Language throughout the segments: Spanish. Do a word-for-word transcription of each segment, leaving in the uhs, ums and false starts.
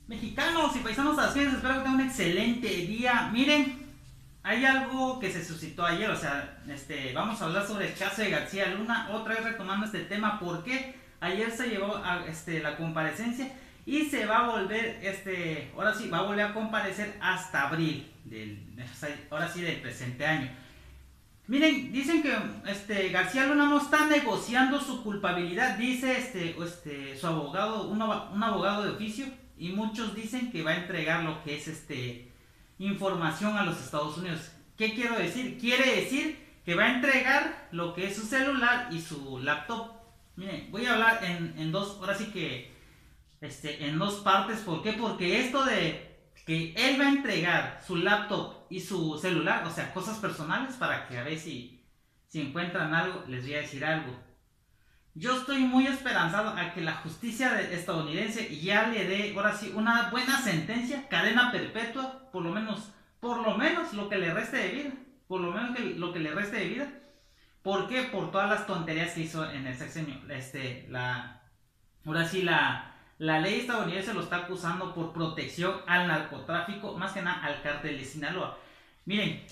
Mexicanos y paisanos asqueros, espero que tengan un excelente día. Miren, hay algo que se suscitó ayer, o sea, este, vamos a hablar sobre el caso de García Luna, otra vez retomando este tema, porque ayer se llevó a este, la comparecencia y se va a volver, este, ahora sí, va a volver a comparecer hasta abril, del, ahora sí, del presente año. Miren, dicen que este García Luna no está negociando su culpabilidad, dice este, este su abogado, un, un abogado de oficio, y muchos dicen que va a entregar lo que es este información a los Estados Unidos. ¿Qué quiero decir? Quiere decir que va a entregar lo que es su celular y su laptop. Miren, voy a hablar en, en dos, ahora sí que este, en dos partes. ¿Por qué? Porque esto de que él va a entregar su laptop y su celular, o sea, cosas personales, para que a ver si, si encuentran algo, les voy a decir algo. Yo estoy muy esperanzado a que la justicia estadounidense ya le dé, ahora sí, una buena sentencia, cadena perpetua, por lo menos, por lo menos lo que le reste de vida, por lo menos que, lo que le reste de vida. ¿Por qué? Por todas las tonterías que hizo en el sexenio. Este, la, ahora sí, la, la ley estadounidense lo está acusando por protección al narcotráfico, más que nada al cártel de Sinaloa. Miren,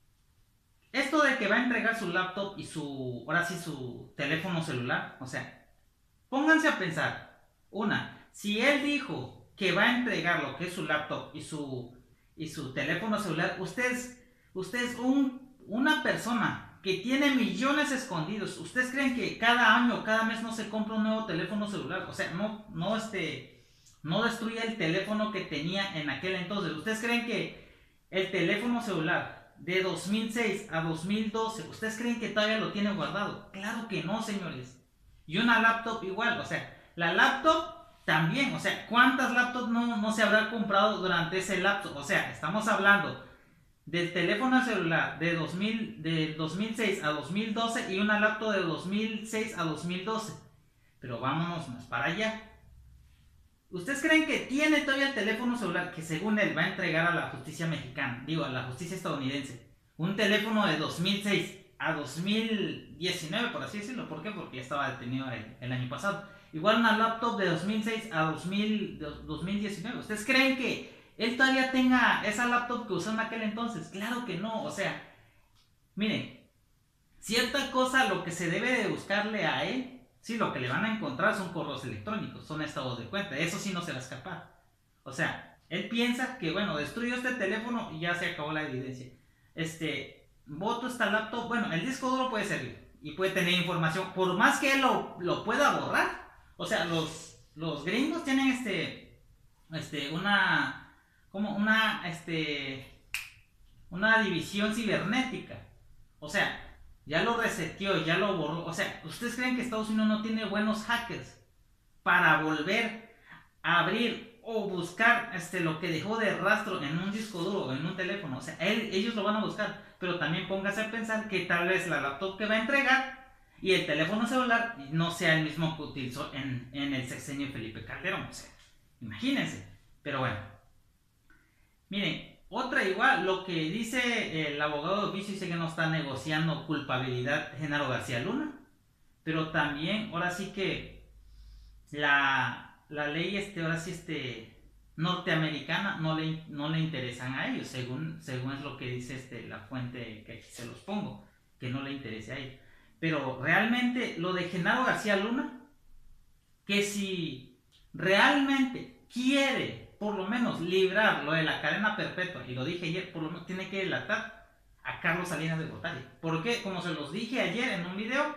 esto de que va a entregar su laptop y su, ahora sí, su teléfono celular, o sea, pónganse a pensar. Una, si él dijo que va a entregar lo que es su laptop y su, y su teléfono celular, usted es, usted es un, una persona que tiene millones escondidos. ¿Ustedes creen que cada año, cada mes no se compra un nuevo teléfono celular? O sea, no, no, este, no destruye el teléfono que tenía en aquel entonces. ¿Ustedes creen que el teléfono celular de dos mil seis a dos mil doce, ¿ustedes creen que todavía lo tiene guardado? Claro que no, señores. Y una laptop igual, o sea, la laptop también, o sea, ¿cuántas laptops no, no se habrá comprado durante ese lapso? O sea, estamos hablando del teléfono celular de, dos mil, de dos mil seis a dos mil doce y una laptop de dos mil seis a dos mil doce. Pero vámonos más para allá. ¿Ustedes creen que tiene todavía el teléfono celular que según él va a entregar a la justicia mexicana, digo, a la justicia estadounidense? Un teléfono de dos mil seis a dos mil diecinueve, por así decirlo. ¿Por qué? Porque ya estaba detenido el, el año pasado. Igual una laptop de dos mil seis a dos mil, dos mil diecinueve. ¿Ustedes creen que él todavía tenga esa laptop que usó en aquel entonces? Claro que no. O sea, miren, cierta cosa lo que se debe de buscarle a él, sí, lo que le van a encontrar son correos electrónicos, son estados de cuenta, eso sí no se va a escapar. O sea, él piensa que, bueno, destruyó este teléfono y ya se acabó la evidencia. Este, voto esta laptop, bueno, el disco duro puede servir y puede tener información, por más que él lo, lo pueda borrar. O sea, los, los gringos tienen este, este, una, como una, este, una división cibernética. O sea, ya lo reseteó, ya lo borró. O sea, ¿ustedes creen que Estados Unidos no tiene buenos hackers para volver a abrir o buscar este, lo que dejó de rastro en un disco duro o en un teléfono? O sea, él, ellos lo van a buscar. Pero también póngase a pensar que tal vez la laptop que va a entregar y el teléfono celular no sea el mismo que utilizó en, en el sexenio de Felipe Calderón. O sea, imagínense. Pero bueno, miren, otra igual, lo que dice el abogado de oficio, dice que no está negociando culpabilidad Genaro García Luna, pero también, ahora sí que la, la ley, este, ahora sí, este, norteamericana no le, no le interesan a ellos, según, según es lo que dice este, la fuente que aquí se los pongo, que no le interese a ellos. Pero realmente lo de Genaro García Luna, que si realmente quiere por lo menos librar lo de la cadena perpetua, y lo dije ayer, por lo menos tiene que delatar a Carlos Salinas de Gortari. Porque, como se los dije ayer en un video,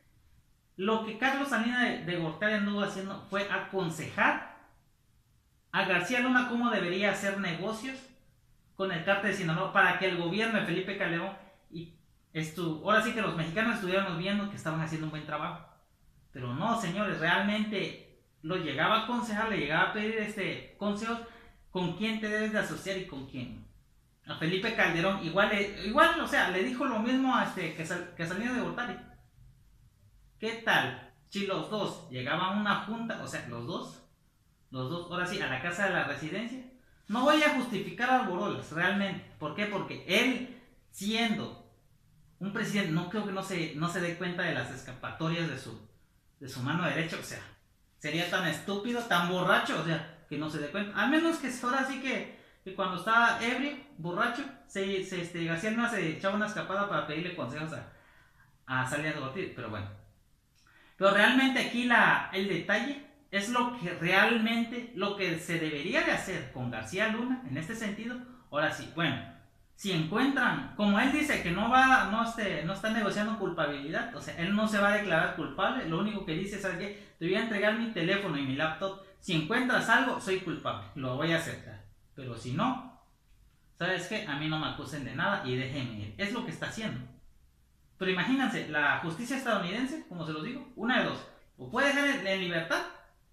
lo que Carlos Salinas de, de Gortari anduvo haciendo fue aconsejar a García Luna cómo debería hacer negocios con el cártel de Sinaloa para que el gobierno de Felipe Calderón y estu ahora sí que los mexicanos estuviéramos viendo que estaban haciendo un buen trabajo. Pero no, señores, realmente lo llegaba a aconsejar, le llegaba a pedir este consejos con quién te debes de asociar y con quién. A Felipe Calderón igual, igual, o sea, le dijo lo mismo a este que, sal, que Salinas de Gortari. ¿Qué tal si los dos llegaban a una junta, o sea, los dos, los dos, ahora sí, a la casa de la residencia? No voy a justificar a Borolas, realmente. ¿Por qué? Porque él, siendo un presidente, no creo que no se, no se dé cuenta de las escapatorias de su, de su mano derecha. O sea, sería tan estúpido, tan borracho, o sea, que no se dé cuenta. Al menos que ahora sí que, que cuando estaba ebrio, borracho, se, se, este, García Luna se echaba una escapada para pedirle consejos a, a Salinas de Gortari, pero bueno. Pero realmente aquí la, el detalle es lo que realmente, lo que se debería de hacer con García Luna, en este sentido. Ahora sí, bueno, si encuentran, como él dice que no va, no, este, no está negociando culpabilidad, o sea, él no se va a declarar culpable, lo único que dice es, ¿sabes qué? Te voy a entregar mi teléfono y mi laptop, si encuentras algo, soy culpable, lo voy a aceptar, pero si no, ¿sabes qué? A mí no me acusen de nada y déjenme ir, es lo que está haciendo. Pero imagínense, la justicia estadounidense, como se los digo, una de dos, o puede dejar en libertad,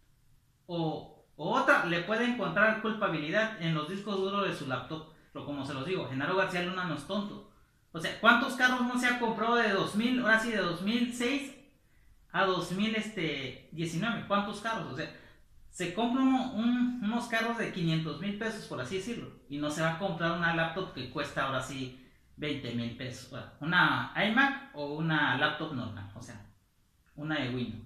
o, o otra, le puede encontrar culpabilidad en los discos duros de su laptop. Pero como se los digo, Genaro García Luna no es tonto. O sea, ¿cuántos carros no se ha comprado de dos mil, ahora sí, de dos mil seis a dos mil diecinueve? ¿Cuántos carros? O sea, se compra uno, un, unos carros de quinientos mil pesos, por así decirlo, y no se va a comprar una laptop que cuesta ahora sí veinte mil pesos. Bueno, una iMac o una laptop normal, o sea, una de Windows.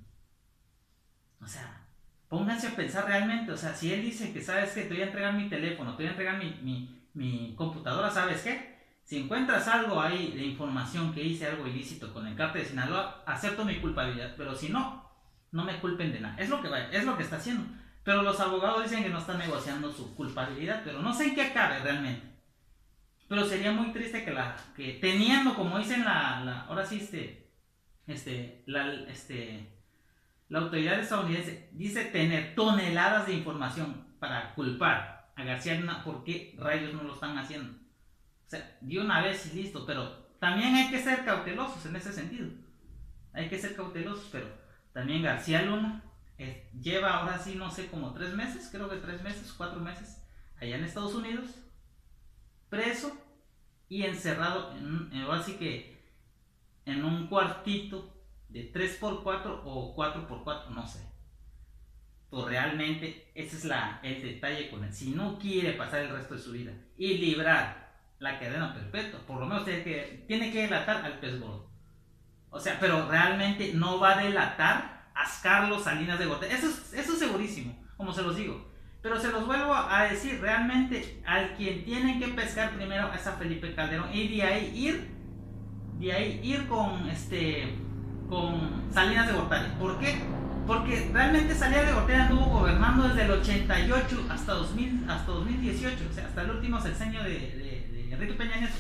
O sea, pónganse a pensar realmente, o sea, si él dice que, ¿sabes qué? Te voy a entregar mi teléfono, te voy a entregar mi, mi, mi computadora, ¿sabes qué? Si encuentras algo ahí de información que hice algo ilícito con el cártel de Sinaloa, acepto mi culpabilidad, pero si no, no me culpen de nada. Es lo que va, es lo que está haciendo. Pero los abogados dicen que no están negociando su culpabilidad, pero no sé en qué acabe realmente. Pero sería muy triste que la, que teniendo, como dicen la, la ahora sí este, este, la, este, la autoridad estadounidense dice tener toneladas de información para culpar a García Luna, ¿por qué rayos no lo están haciendo? O sea, de una vez y listo, pero también hay que ser cautelosos en ese sentido. Hay que ser cautelosos, pero también García Luna eh, lleva ahora sí, no sé, como tres meses, creo que tres meses, cuatro meses, allá en Estados Unidos, preso y encerrado, en, ahora sí que en un cuartito de tres por cuatro o cuatro por cuatro, no sé. Pues realmente ese es la, el detalle con él. Si no quiere pasar el resto de su vida y librar la cadena perpetua, por lo menos tiene que, tiene que delatar al pez gordo. O sea, pero realmente no va a delatar a Carlos Salinas de Gortari. Eso es, eso es segurísimo, como se los digo. Pero se los vuelvo a decir, realmente al quien tienen que pescar primero es a Felipe Calderón y de ahí ir, de ahí ir con este, con Salinas de Gortari. ¿Por qué? Porque realmente Salinas de Gortari anduvo gobernando desde el ochenta y ocho hasta dos mil, hasta dos mil dieciocho, o sea, hasta el último sexenio de, de, de Enrique Peña Nieto.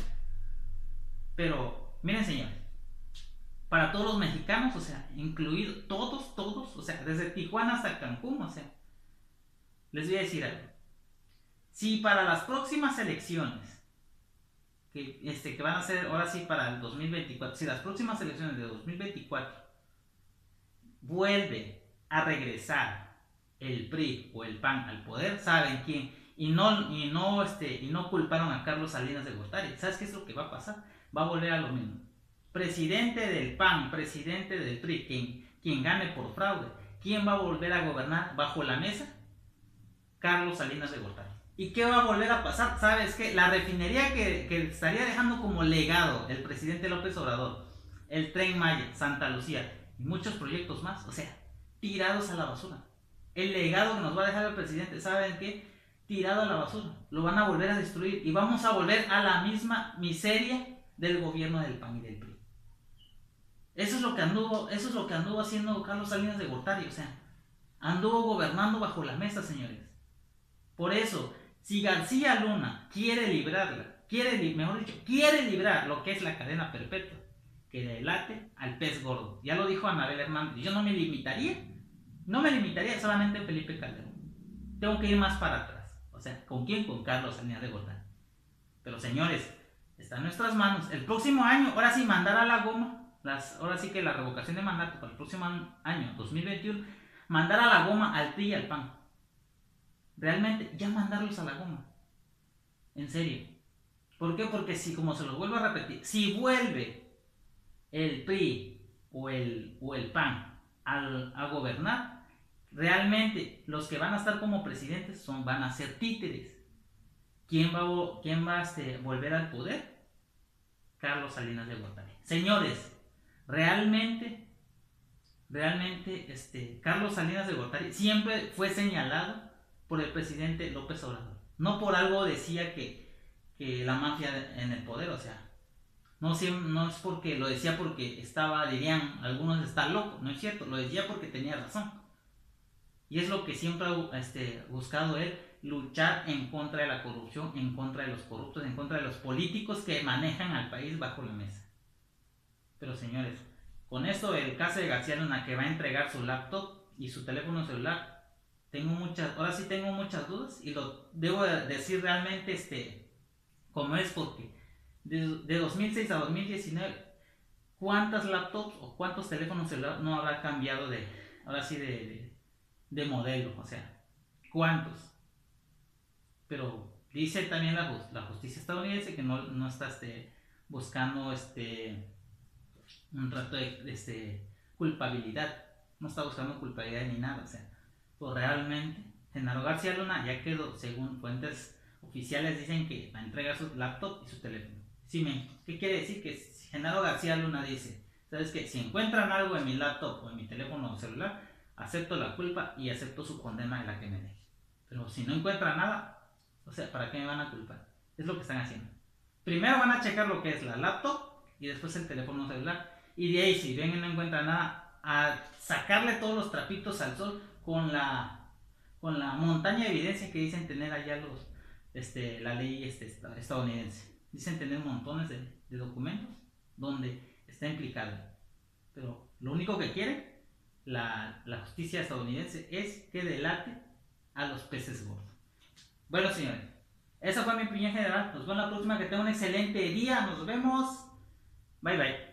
Pero, miren señores, para todos los mexicanos, o sea, incluidos todos, todos, o sea, desde Tijuana hasta Cancún, o sea, les voy a decir algo. Si para las próximas elecciones, que, este, que van a ser ahora sí para el dos mil veinticuatro, si las próximas elecciones de dos mil veinticuatro vuelve a regresar el P R I o el P A N al poder, saben quién, y no, y no, este, y no culparon a Carlos Salinas de Gortari. ¿Sabes qué es lo que va a pasar? Va a volver a lo mismo. Presidente del P A N, presidente del P R I, quien, quien gane por fraude, ¿quién va a volver a gobernar bajo la mesa? Carlos Salinas de Gortari. ¿Y qué va a volver a pasar? ¿Sabes qué? La refinería que, que estaría dejando como legado el presidente López Obrador, el Tren Maya, Santa Lucía y muchos proyectos más, o sea, tirados a la basura. El legado que nos va a dejar el presidente, ¿saben qué? Tirado a la basura. Lo van a volver a destruir y vamos a volver a la misma miseria del gobierno del P A N y del P R I. Eso es lo que anduvo, eso es lo que anduvo haciendo Carlos Salinas de Gortari, o sea, anduvo gobernando bajo la mesa, señores. Por eso, si García Luna quiere librarla, quiere, mejor dicho, quiere librar lo que es la cadena perpetua, que delate al pez gordo. Ya lo dijo Anabel Hernández. Yo no me limitaría, no me limitaría solamente a Felipe Calderón. Tengo que ir más para atrás. O sea, ¿con quién? Con Carlos Salinas de Gortari. Pero señores, está en nuestras manos. El próximo año, ahora sí, mandar a la goma, las, ahora sí que la revocación de mandato para el próximo año, dos mil veintiuno, mandar a la goma al P R I y al P A N. Realmente, ya mandarlos a la goma. En serio. ¿Por qué? Porque si, como se los vuelvo a repetir, si vuelve el P R I o el, o el P A N al, a gobernar, realmente los que van a estar como presidentes son, van a ser títeres. ¿Quién va, quién va a este, volver al poder? Carlos Salinas de Gortari. Señores, realmente, realmente, este, Carlos Salinas de Gortari siempre fue señalado por el presidente López Obrador. No por algo decía que, que la mafia en el poder, o sea, no, no es porque lo decía porque estaba, dirían algunos, está loco, no es cierto, lo decía porque tenía razón. Y es lo que siempre ha este, buscado él, luchar en contra de la corrupción, en contra de los corruptos, en contra de los políticos que manejan al país bajo la mesa. Pero señores, con esto el caso de García Luna, que va a entregar su laptop y su teléfono celular, tengo muchas, ahora sí tengo muchas dudas y lo debo decir realmente este, como es, porque de, de dos mil seis a dos mil diecinueve, ¿cuántas laptops o cuántos teléfonos celulares no habrá cambiado de, ahora sí de, de, de modelo? O sea, ¿cuántos? Pero dice también la, la justicia estadounidense que no, no está este, buscando este, un trato de, de este, culpabilidad, no está buscando culpabilidad ni nada, o sea, pues realmente Genaro García Luna ya quedó, según fuentes oficiales dicen que va a entregar su laptop y su teléfono. Sí, me, ¿qué quiere decir? Que Genaro García Luna dice, ¿sabes qué? Si encuentran algo en mi laptop o en mi teléfono celular, acepto la culpa y acepto su condena de la que me deje. Pero si no encuentran nada, o sea, ¿para qué me van a culpar? Es lo que están haciendo. Primero van a checar lo que es la laptop y después el teléfono celular. Y de ahí, si ven y no encuentran nada, a sacarle todos los trapitos al sol con la, con la montaña de evidencia que dicen tener allá los, este, la ley este, estadounidense. Dicen tener montones de, de documentos donde está implicado. Pero lo único que quiere la, la justicia estadounidense es que delate a los peces gordos. Bueno, señores, esa fue mi opinión general. Nos vemos la próxima. Que tengan un excelente día. Nos vemos. Bye, bye.